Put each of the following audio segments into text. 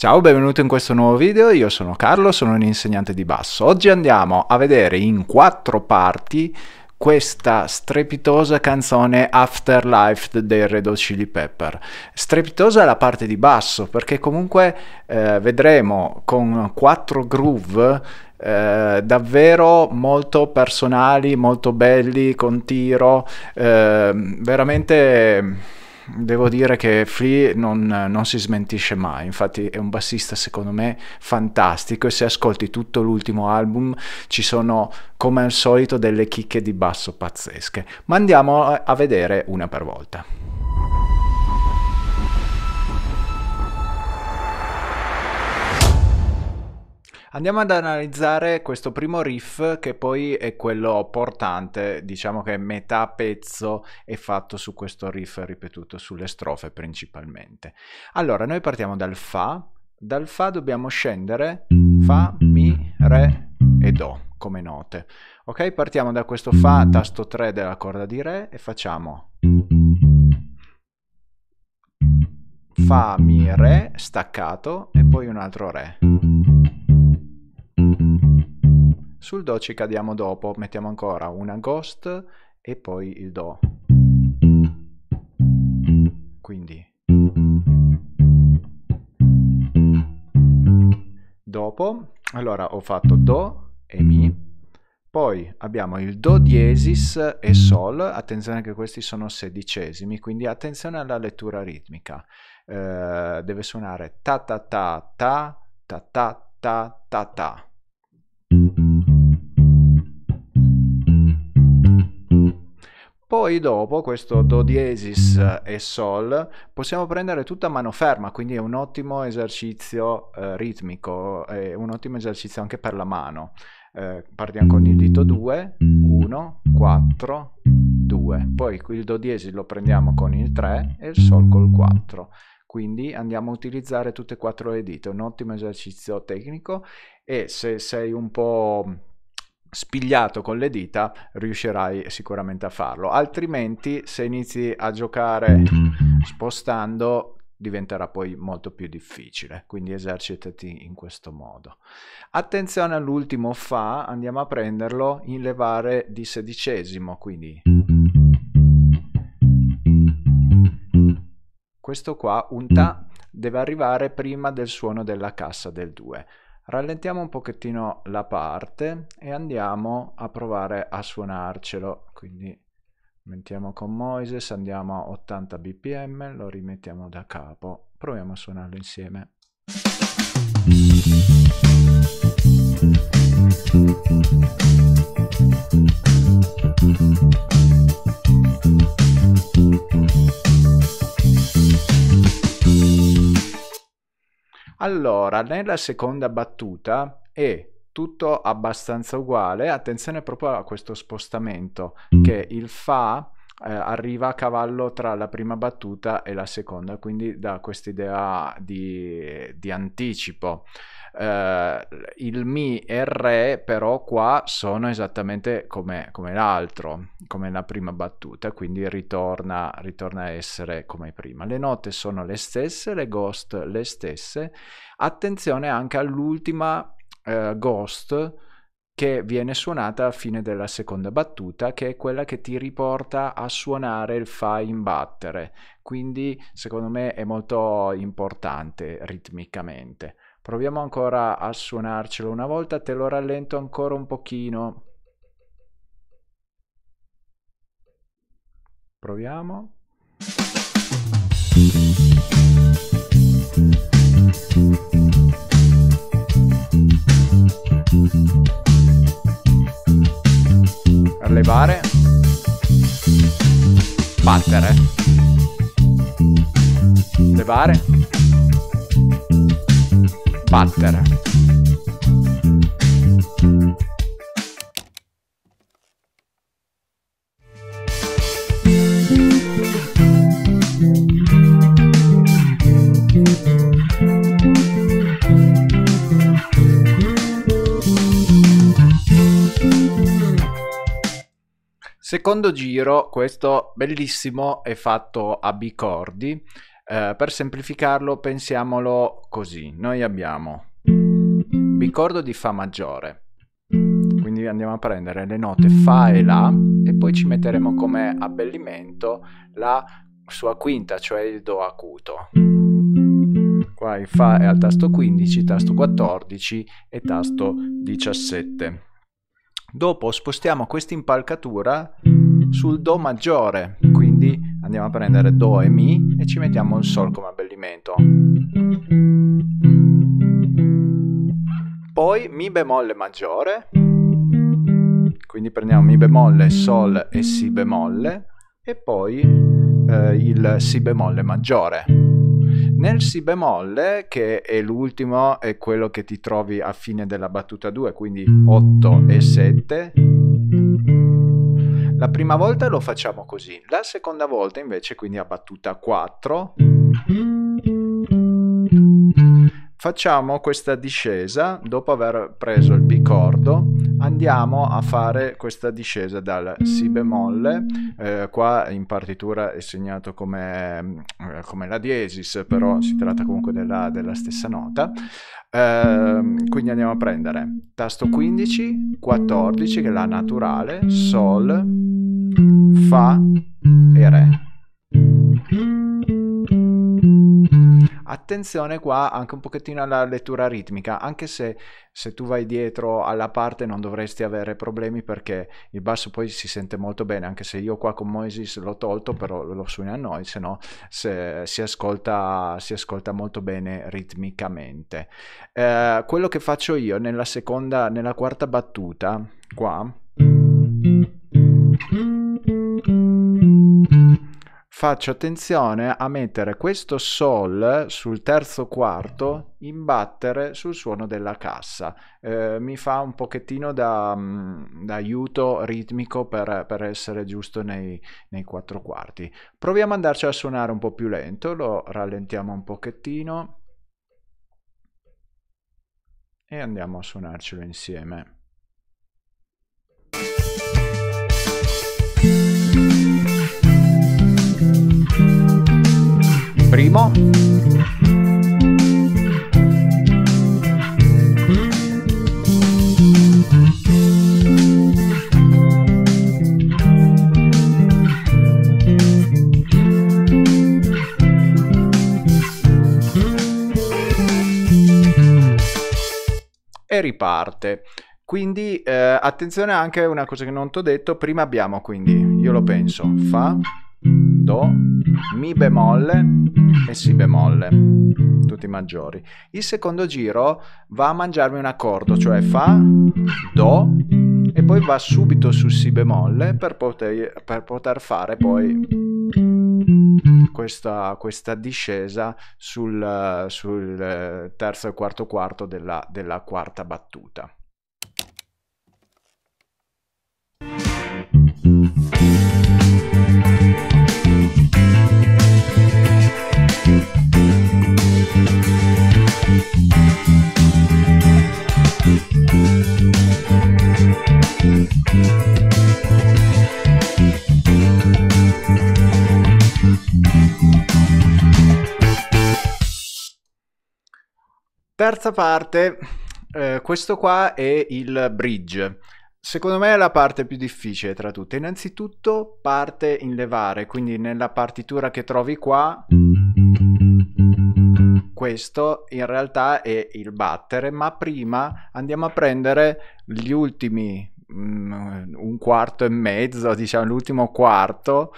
Ciao, benvenuto in questo nuovo video, io sono Carlo, sono un insegnante di basso. Oggi andiamo a vedere in 4 parti questa strepitosa canzone Afterlife dei Red Hot Chili Pepper. Strepitosa è la parte di basso perché comunque vedremo con 4 groove davvero molto personali, molto belli, con tiro, veramente. Devo dire che Flea non si smentisce mai, infatti è un bassista secondo me fantastico e se ascolti tutto l'ultimo album ci sono come al solito delle chicche di basso pazzesche, ma andiamo a vedere una per volta. Andiamo ad analizzare questo primo riff che poi è quello portante, diciamo che metà pezzo è fatto su questo riff ripetuto sulle strofe principalmente. Allora, noi partiamo dal Fa dobbiamo scendere Fa, Mi, Re e Do come note. Ok, partiamo da questo Fa, tasto 3 della corda di Re e facciamo Fa, Mi, Re, staccato e poi un altro Re. Sul Do ci cadiamo dopo, mettiamo ancora una Ghost e poi il Do. Quindi dopo, allora ho fatto Do e Mi, poi abbiamo il Do diesis e Sol, attenzione che questi sono sedicesimi, quindi attenzione alla lettura ritmica, deve suonare ta ta ta ta ta ta ta ta ta. Poi dopo questo Do diesis e Sol possiamo prendere tutta a mano ferma, quindi è un ottimo esercizio ritmico, è un ottimo esercizio anche per la mano. Partiamo con il dito 2, 1, 4, 2, poi il Do diesis lo prendiamo con il 3 e il Sol col 4. Quindi andiamo a utilizzare tutte e 4 le dita, un ottimo esercizio tecnico e se sei un po' spigliato con le dita riuscirai sicuramente a farlo, altrimenti se inizi a giocare spostando diventerà poi molto più difficile, quindi esercitati in questo modo. Attenzione all'ultimo Fa, andiamo a prenderlo in levare di sedicesimo, quindi questo qua, un Ta, deve arrivare prima del suono della cassa del 2. Rallentiamo un pochettino la parte e andiamo a provare a suonarcelo, quindi mettiamo con Moises, andiamo a 80 bpm, lo rimettiamo da capo, proviamo a suonarlo insieme. Allora, nella seconda battuta è tutto abbastanza uguale, attenzione proprio a questo spostamento, che il Fa arriva a cavallo tra la prima battuta e la seconda, quindi dà quest'idea di anticipo. Il Mi e il Re però qua sono esattamente come l'altro, come la prima battuta, quindi ritorna a essere come prima. Le note sono le stesse, le Ghost le stesse. Attenzione anche all'ultima Ghost che viene suonata a fine della seconda battuta, che è quella che ti riporta a suonare il Fa in battere, quindi secondo me è molto importante ritmicamente. Proviamo ancora a suonarcelo una volta, te lo rallento ancora un pochino. Proviamo. Levare, battere, levare, battere. Secondo giro, questo bellissimo è fatto a bicordi, Per semplificarlo pensiamolo così: noi abbiamo bicordo di Fa maggiore, quindi andiamo a prendere le note Fa e La e poi ci metteremo come abbellimento la sua quinta, cioè il Do acuto. Qua il Fa è al tasto 15, tasto 14 e tasto 17. Dopo spostiamo questa impalcatura sul Do maggiore, quindi andiamo a prendere Do e Mi e ci mettiamo il Sol come abbellimento. Poi Mi bemolle maggiore, quindi prendiamo Mi bemolle, Sol e Si bemolle e poi il Si bemolle maggiore. Nel Si bemolle, che è l'ultimo, è quello che ti trovi a fine della battuta 2, quindi 8 e 7, la prima volta lo facciamo così, la seconda volta invece, quindi a battuta 4, facciamo questa discesa. Dopo aver preso il bicordo andiamo a fare questa discesa dal Si bemolle, qua in partitura è segnato come la diesis, però si tratta comunque della stessa nota. Quindi andiamo a prendere tasto 15, 14 che è la naturale, Sol, Fa e Re. Attenzione qua anche un pochettino alla lettura ritmica, anche se tu vai dietro alla parte non dovresti avere problemi, perché il basso poi si sente molto bene, anche se io qua con Moises l'ho tolto, però lo suoni a noi, se no si ascolta molto bene ritmicamente. Quello che faccio io nella quarta battuta qua, faccio attenzione a mettere questo Sol sul terzo quarto in battere sul suono della cassa. Mi fa un pochettino da aiuto ritmico per essere giusto nei quattro quarti. Proviamo ad andarci a suonare un po' più lento, lo rallentiamo un pochettino e andiamo a suonarcelo insieme. Primo, e riparte. Quindi attenzione anche a una cosa che non ti ho detto: prima abbiamo, quindi io lo penso, Fa, Do, Mi bemolle e Si bemolle, tutti maggiori. Il secondo giro va a mangiarmi un accordo, cioè Fa, Do e poi va subito su Si bemolle per poter fare poi questa discesa sul terzo e quarto quarto della quarta battuta. Terza parte, questo qua è il bridge. Secondo me è la parte più difficile tra tutte. Innanzitutto parte in levare, quindi nella partitura che trovi qua, questo in realtà è il battere, ma prima andiamo a prendere gli ultimi un quarto e mezzo, diciamo l'ultimo quarto,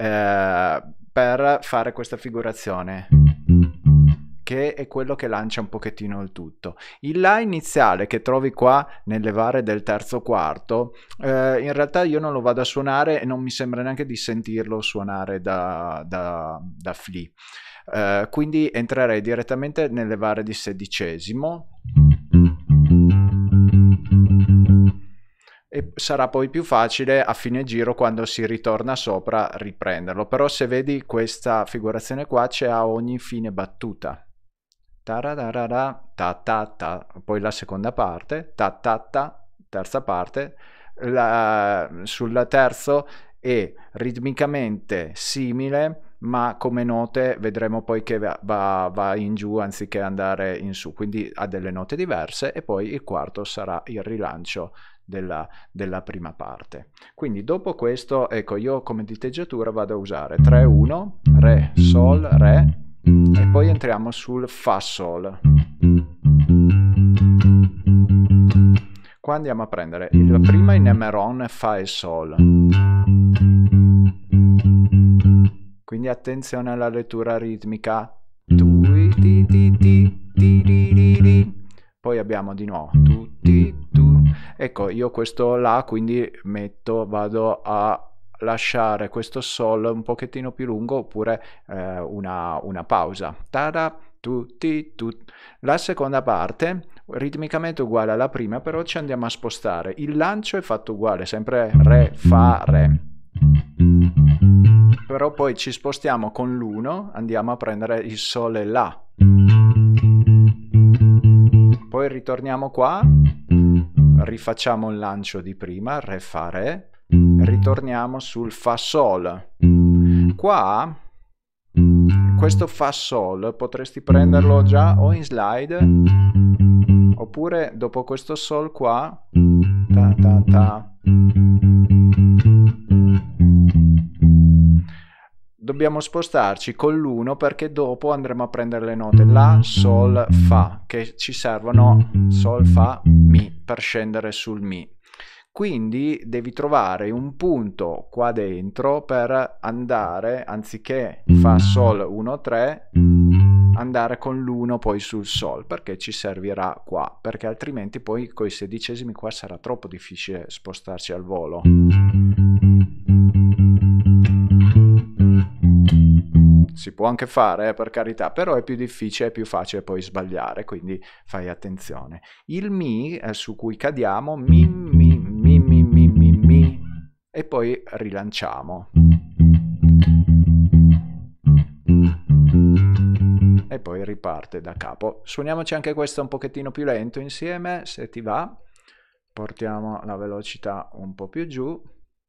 per fare questa figurazione, che è quello che lancia un pochettino il tutto. Il La iniziale che trovi qua nel levare del terzo quarto, in realtà io non lo vado a suonare e non mi sembra neanche di sentirlo suonare da Flea. Quindi entrerei direttamente nel levare di sedicesimo e sarà poi più facile a fine giro, quando si ritorna sopra, riprenderlo. Però se vedi questa figurazione qua c'è a ogni fine battuta. Ta ta ta, poi la seconda parte, ta ta ta, terza parte, sul terzo è ritmicamente simile ma come note vedremo poi che va in giù anziché andare in su, quindi ha delle note diverse, e poi il quarto sarà il rilancio della prima parte. Quindi dopo questo, ecco, io come diteggiatura vado a usare 3-1, Re, Sol, Re, e poi entriamo sul Fa Sol. Qua andiamo a prendere il prima in Emeron, Fa e Sol. Quindi attenzione alla lettura ritmica. Poi abbiamo di nuovo tu. Ecco, io questo La quindi vado a lasciare questo Sol un pochettino più lungo, oppure una pausa. Tada, tu. La seconda parte ritmicamente uguale alla prima, però ci andiamo a spostare. Il lancio è fatto uguale, sempre Re, Fa, Re. Però poi ci spostiamo con l'1, andiamo a prendere il Sol e La. Poi ritorniamo qua, rifacciamo il lancio di prima, Re, Fa, Re, ritorniamo sul Fa Sol. Qua questo Fa Sol potresti prenderlo già o in slide, oppure dopo questo Sol qua, dobbiamo spostarci con l'1 perché dopo andremo a prendere le note La, Sol, Fa, che ci servono Sol, Fa, Mi per scendere sul Mi. Quindi devi trovare un punto qua dentro per andare, anziché Fa, Sol, 1, 3, andare con l'1 poi sul Sol, perché ci servirà qua, perché altrimenti poi con i sedicesimi qua sarà troppo difficile spostarci al volo. Si può anche fare, per carità, però è più difficile, è più facile poi sbagliare, quindi fai attenzione. Il Mi su cui cadiamo, Mi, e poi rilanciamo. E poi riparte da capo. Suoniamoci anche questo un pochettino più lento insieme, se ti va. Portiamo la velocità un po' più giù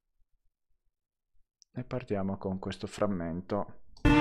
e partiamo con questo frammento.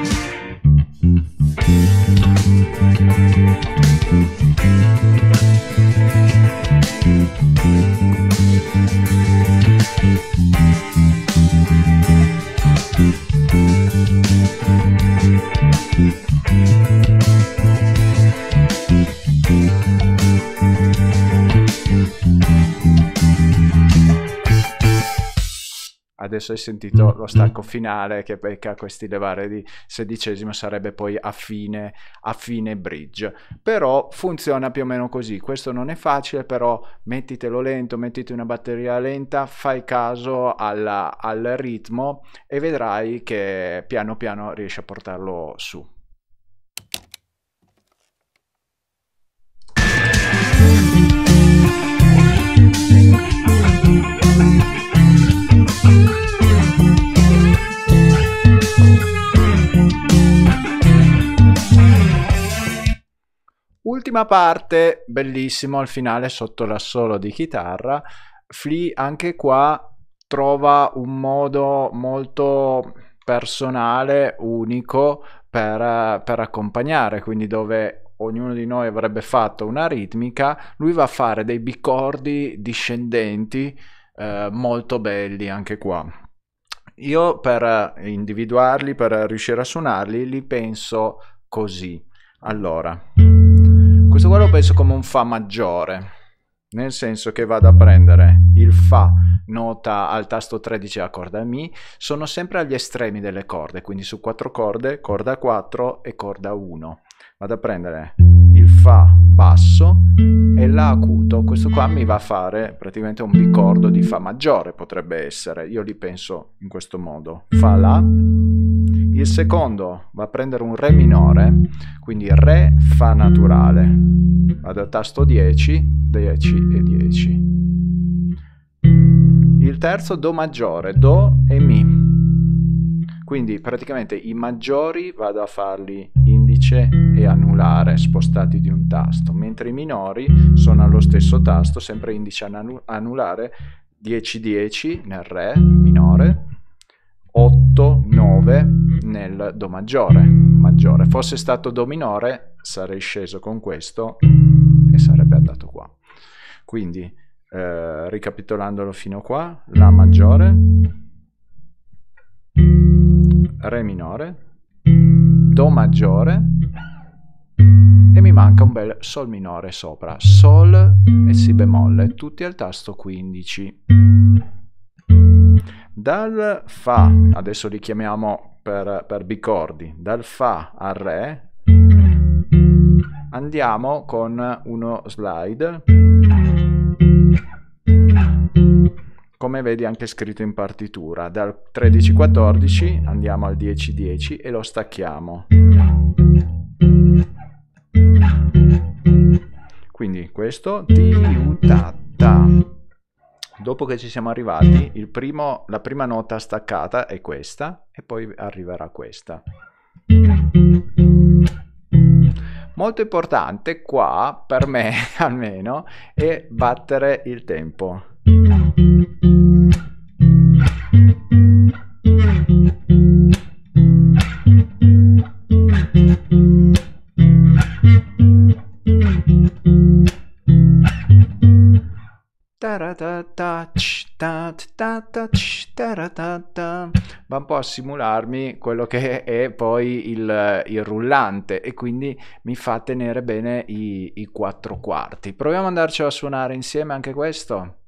Adesso hai sentito lo stacco finale che becca questi levare di sedicesimo, sarebbe poi a fine bridge, però funziona più o meno così. Questo non è facile, però mettitelo lento, mettiti una batteria lenta, fai caso al ritmo e vedrai che piano piano riesci a portarlo su. Ultima parte, bellissimo, al finale sotto l'assolo di chitarra. Flea anche qua trova un modo molto personale, unico per accompagnare, quindi dove ognuno di noi avrebbe fatto una ritmica, lui va a fare dei bicordi discendenti molto belli anche qua. Io per individuarli, per riuscire a suonarli, li penso così. Allora, questo qua lo penso come un Fa maggiore, nel senso che vado a prendere il Fa, nota al tasto 13 la corda Mi, sono sempre agli estremi delle corde, quindi su 4 corde, corda 4 e corda 1. Vado a prendere il Fa basso e La acuto, questo qua mi va a fare praticamente un bicordo di Fa maggiore, potrebbe essere, io li penso in questo modo, Fa La. Il secondo va a prendere un Re minore, quindi Re, Fa naturale, vado al tasto 10, 10 e 10. Il terzo Do maggiore, Do e Mi, quindi praticamente i maggiori vado a farli indice e anulare spostati di un tasto, mentre i minori sono allo stesso tasto, sempre indice e anulare, 10-10 nel Re minore, 8-9 nel Do maggiore. Fosse stato Do minore, sarei sceso con questo e sarebbe andato qua. Quindi, ricapitolandolo fino a qua, La maggiore, Re minore, Do maggiore, e mi manca un bel Sol minore sopra, Sol e Si bemolle, tutti al tasto 15. Dal Fa, adesso li chiamiamo per bicordi, dal Fa al Re andiamo con uno slide, come vedi anche scritto in partitura, dal 13-14 andiamo al 10-10 e lo stacchiamo. Quindi questo ti-u-ta-ta. Dopo che ci siamo arrivati, la prima nota staccata è questa e poi arriverà questa. Molto importante qua, per me almeno, è battere il tempo. Va un po' a simularmi quello che è poi il rullante e quindi mi fa tenere bene i 4 quarti. Proviamo ad andarci a suonare insieme anche questo.